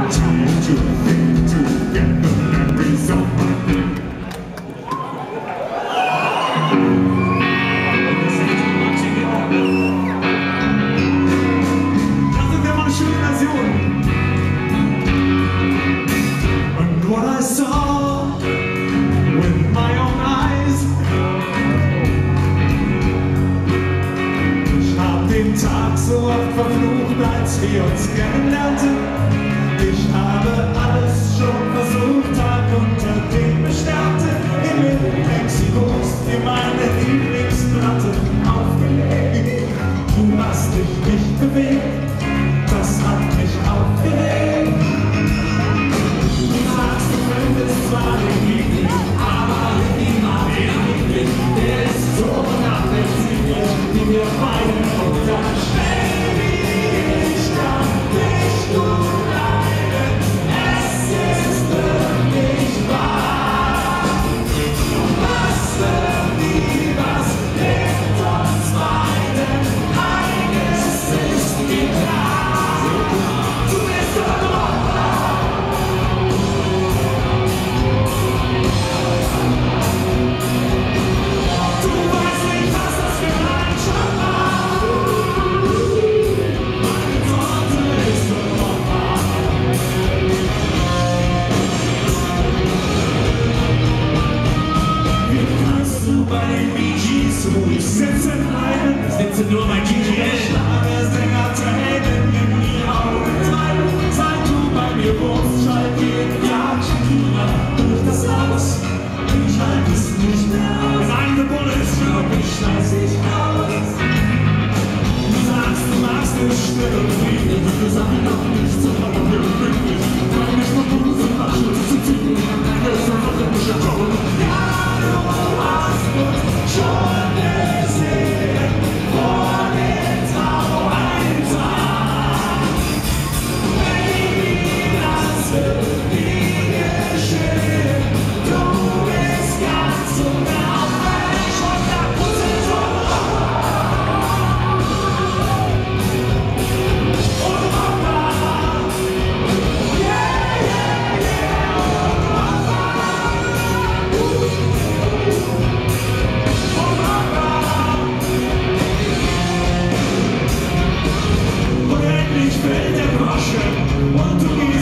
So oft verflucht, als wir uns kennenlernten. Ich habe alles schon versucht, Tag unter den Besternten. In Mexikos, die meine Lieblingsplatte aufgelegt. Du hast dich nicht bewegt, das hat mich aufgeregt. Du sagst, du könntest zwar den Liebling, aber niemand den Liebling, der ist so nachvollziehbar, die wir beide unterstellen. Ich sitze nur bei GGL. Schlagersänger Tränen in die Augen treiben. Seit du bei mir wohnst, schallt jeden Tag Shakira durch das Haus. Ich halte es nicht mehr aus. Wenn eine Bulle ist, glaub ich, scheiß ich aus. Du sagst, du magst es still und friedlich. Wir sagen doch nichts, aber wir sind glücklich. Weil nicht nur du sind Abschluss zu ziehen. Das ist einfach ein bisschen. Ja, du hast uns schon gesehen. Vor den Traualtar. Baby, das wird nie geschehen. Du bist ganz und gar falsch. 100% so. Und Papa. Yeah, yeah, yeah. Und Papa. Und Papa. Und endlich fällt der Groschen und du gehst